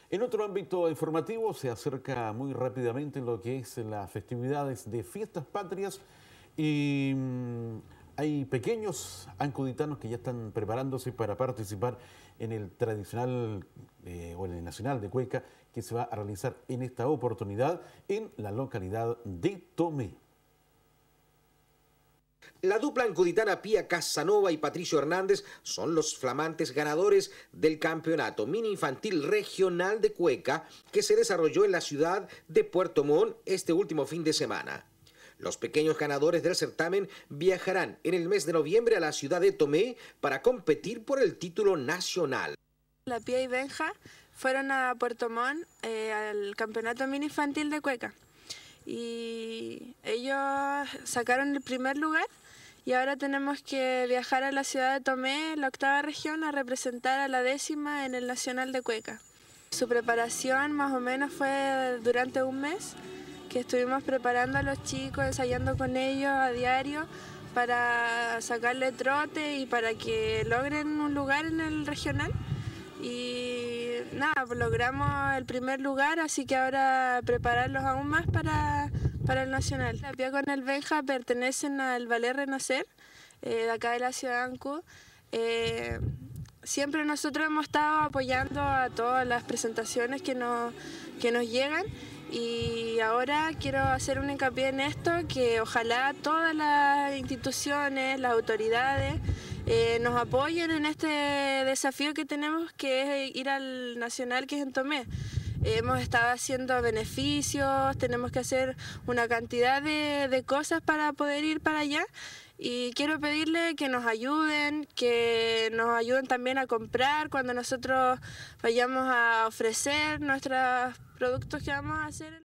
En otro ámbito informativo se acerca muy rápidamente lo que es las festividades de fiestas patrias y hay pequeños ancuditanos que ya están preparándose para participar en el tradicional o en el nacional de Cueca que se va a realizar en esta oportunidad en la localidad de Tomé. La dupla ancuditana Pía Casanova y Patricio Hernández son los flamantes ganadores del campeonato mini infantil regional de Cueca que se desarrolló en la ciudad de Puerto Montt este último fin de semana. Los pequeños ganadores del certamen viajarán en el mes de noviembre a la ciudad de Tomé para competir por el título nacional. La Pía y Benja fueron a Puerto Montt al campeonato mini infantil de Cueca y ellos sacaron el primer lugar. Y ahora tenemos que viajar a la ciudad de Tomé, la octava región, a representar a la 10ª en el Nacional de Cueca. Su preparación más o menos fue durante un mes, que estuvimos preparando a los chicos, ensayando con ellos a diario para sacarle trote y para que logren un lugar en el regional. Y nada, pues logramos el primer lugar, así que ahora prepararlos aún más para el nacional. La Pía con el Benja pertenecen al Ballet Renacer, de acá de la ciudad de Ancud. Siempre nosotros hemos estado apoyando a todas las presentaciones que nos llegan y ahora quiero hacer un hincapié en esto, que ojalá todas las instituciones, las autoridades, nos apoyen en este desafío que tenemos, que es ir al nacional, que es en Tomé. Hemos estado haciendo beneficios, tenemos que hacer una cantidad de cosas para poder ir para allá y quiero pedirle que nos ayuden también a comprar cuando nosotros vayamos a ofrecer nuestros productos que vamos a hacer.